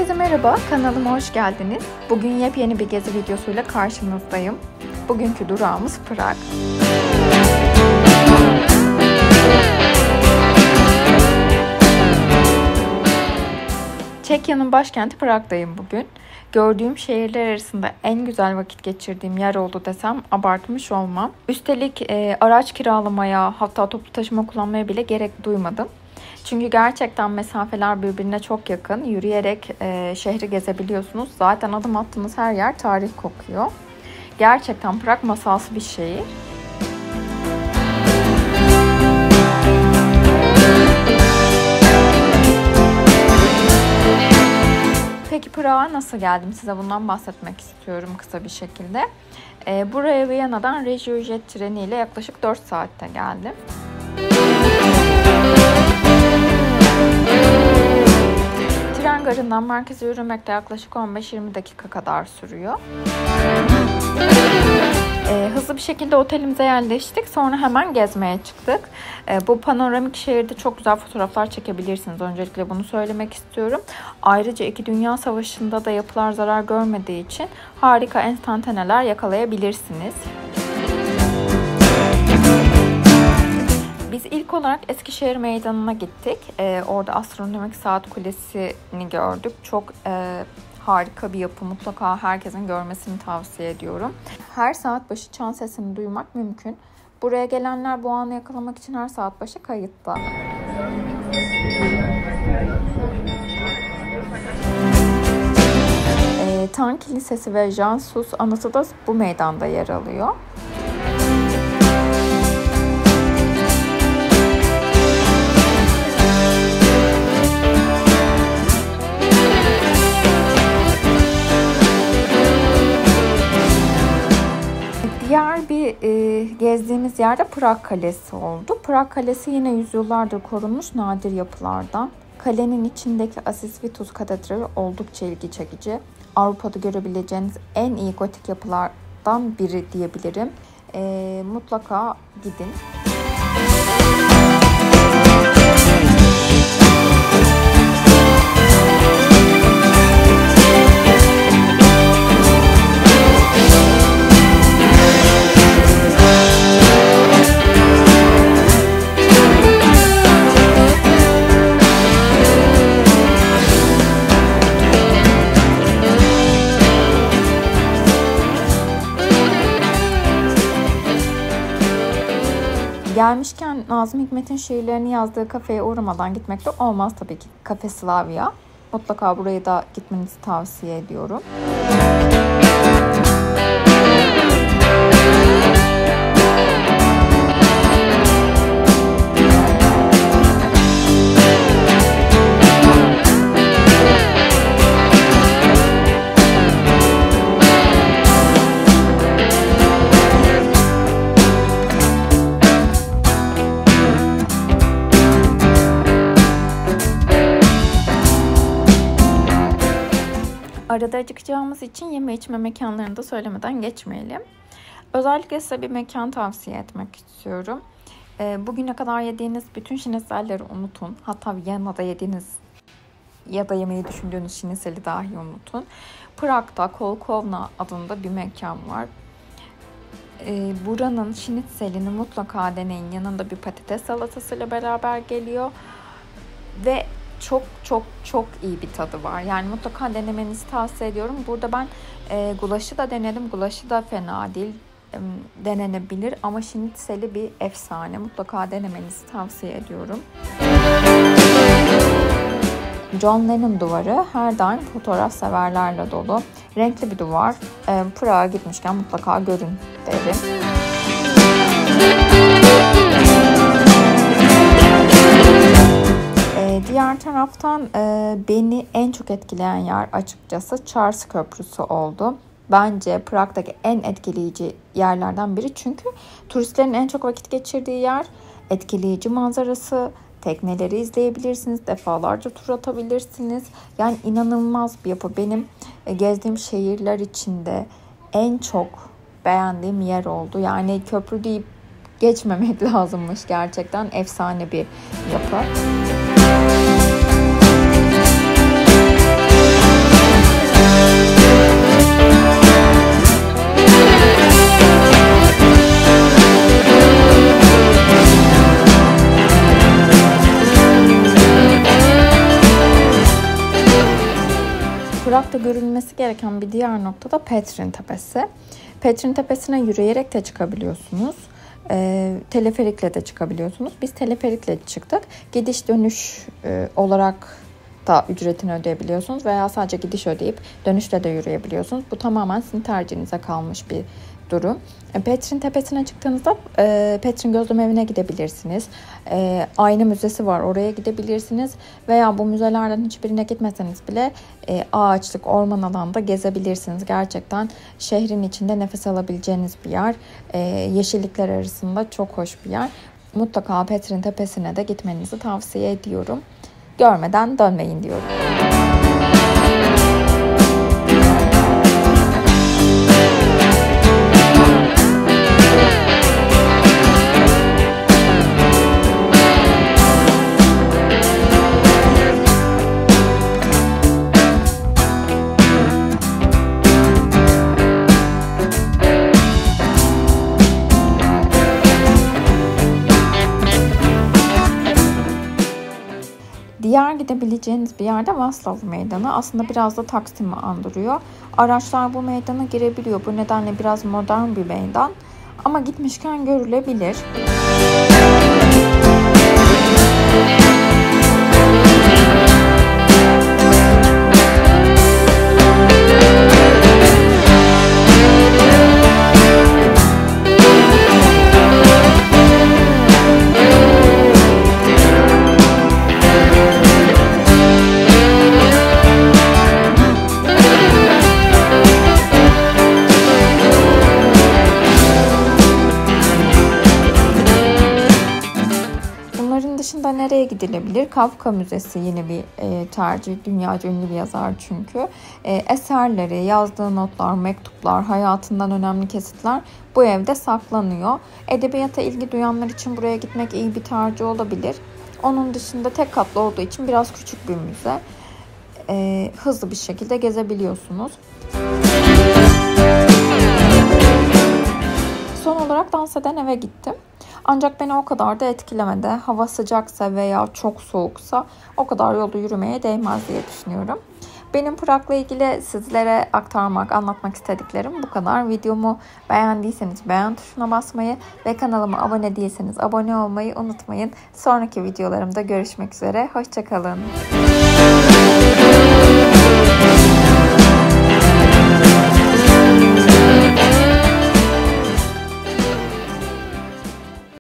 Herkese merhaba, kanalıma hoş geldiniz. Bugün yepyeni bir gezi videosuyla karşınızdayım. Bugünkü durağımız Prag. Çekya'nın başkenti Prag'dayım bugün. Gördüğüm şehirler arasında en güzel vakit geçirdiğim yer oldu desem abartmış olmam. Üstelik araç kiralamaya, hatta toplu taşıma kullanmaya bile gerek duymadım. Çünkü gerçekten mesafeler birbirine çok yakın. Yürüyerek şehri gezebiliyorsunuz. Zaten adım attığınız her yer tarih kokuyor. Gerçekten Prag masalsı bir şehir. Peki Prag'a nasıl geldim? Size bundan bahsetmek istiyorum kısa bir şekilde. Buraya Viyana'dan RegioJet treniyle yaklaşık 4 saatte geldim. Tren garından merkeze yürümekte yaklaşık 15-20 dakika kadar sürüyor. Hızlı bir şekilde otelimize yerleştik. Sonra hemen gezmeye çıktık. Bu panoramik şehirde çok güzel fotoğraflar çekebilirsiniz. Öncelikle bunu söylemek istiyorum. Ayrıca 2. Dünya Savaşı'nda da yapılar zarar görmediği için harika enstantaneler yakalayabilirsiniz. Biz ilk olarak Eskişehir Meydanı'na gittik. Orada astronomik saat kulesini gördük. Çok harika bir yapı. Mutlaka herkesin görmesini tavsiye ediyorum. Her saat başı çan sesini duymak mümkün. Buraya gelenler bu anı yakalamak için her saat başı kayıtta. Tan Kilisesi ve Jan Hus anıtı da bu meydanda yer alıyor. Diğer bir gezdiğimiz yerde Prag Kalesi oldu. Prag Kalesi yine yüzyıllardır korunmuş nadir yapılardan. Kalenin içindeki Asis Vitus Katedrali oldukça ilgi çekici. Avrupa'da görebileceğiniz en iyi gotik yapılardan biri diyebilirim. Mutlaka gidin. Gelmişken Nazım Hikmet'in şiirlerini yazdığı kafeye uğramadan gitmek de olmaz tabii ki. Kafe Slavia. Mutlaka buraya da gitmenizi tavsiye ediyorum. Arada acıkacağımız için yeme içme mekanlarını da söylemeden geçmeyelim. Özellikle size bir mekan tavsiye etmek istiyorum. Bugüne kadar yediğiniz bütün şinitzelleri unutun. Hatta Viyana'da yediğiniz ya da yemeyi düşündüğünüz şinitseli dahi unutun. Prag'da Kolkovna adında bir mekan var. Buranın şinitselini mutlaka deneyin. Yanında bir patates salatasıyla beraber geliyor. Ve çok iyi bir tadı var. Yani mutlaka denemenizi tavsiye ediyorum. Burada ben gulaşı da denedim. Gulaşı da fena değil. Denenebilir ama şinitseli bir efsane. Mutlaka denemenizi tavsiye ediyorum. John Lennon duvarı her daim fotoğraf severlerle dolu. Renkli bir duvar. Prag'a gitmişken mutlaka görün derim. Diğer taraftan beni en çok etkileyen yer açıkçası Charles Köprüsü oldu. Bence Prag'daki en etkileyici yerlerden biri. Çünkü turistlerin en çok vakit geçirdiği yer, etkileyici manzarası, tekneleri izleyebilirsiniz, defalarca tur atabilirsiniz. Yani inanılmaz bir yapı. Benim gezdiğim şehirler içinde en çok beğendiğim yer oldu. Yani köprü deyip geçmemek lazımmış gerçekten. Efsane bir yapı. görülmesi gereken bir diğer nokta da Petrin Tepesi. Petrin Tepesi'ne yürüyerek de çıkabiliyorsunuz. Teleferikle de çıkabiliyorsunuz. Biz teleferikle çıktık. Gidiş dönüş olarak da ücretini ödeyebiliyorsunuz veya sadece gidiş ödeyip dönüşle de yürüyebiliyorsunuz. Bu tamamen sizin tercihinize kalmış bir durum. Petrin Tepesi'ne çıktığınızda Petrin Gözlem Evi'ne gidebilirsiniz. Ayna Müzesi var, oraya gidebilirsiniz. Veya bu müzelerden hiçbirine gitmeseniz bile ağaçlık, orman alanda gezebilirsiniz. Gerçekten şehrin içinde nefes alabileceğiniz bir yer. Yeşillikler arasında çok hoş bir yer. Mutlaka Petrin Tepesi'ne de gitmenizi tavsiye ediyorum. Görmeden dönmeyin diyorum. Diğer gidebileceğiniz bir yerde Václav Meydanı. Aslında biraz da Taksim'i andırıyor. Araçlar bu meydana girebiliyor. Bu nedenle biraz modern bir meydan. Ama gitmişken görülebilir. Dışında nereye gidilebilir? Kafka Müzesi yine bir tercih. Dünyaca ünlü bir yazar çünkü. Eserleri, yazdığı notlar, mektuplar, hayatından önemli kesitler bu evde saklanıyor. Edebiyata ilgi duyanlar için buraya gitmek iyi bir tercih olabilir. Onun dışında tek katlı olduğu için biraz küçük bir müze. Hızlı bir şekilde gezebiliyorsunuz. Son olarak Dans Eden Eve gittim. Ancak beni o kadar da etkilemedi. Hava sıcaksa veya çok soğuksa o kadar yolda yürümeye değmez diye düşünüyorum. Benim Prag'la ilgili sizlere aktarmak, anlatmak istediklerim bu kadar. Videomu beğendiyseniz beğen tuşuna basmayı ve kanalıma abone değilseniz abone olmayı unutmayın. Sonraki videolarımda görüşmek üzere. Hoşça kalın.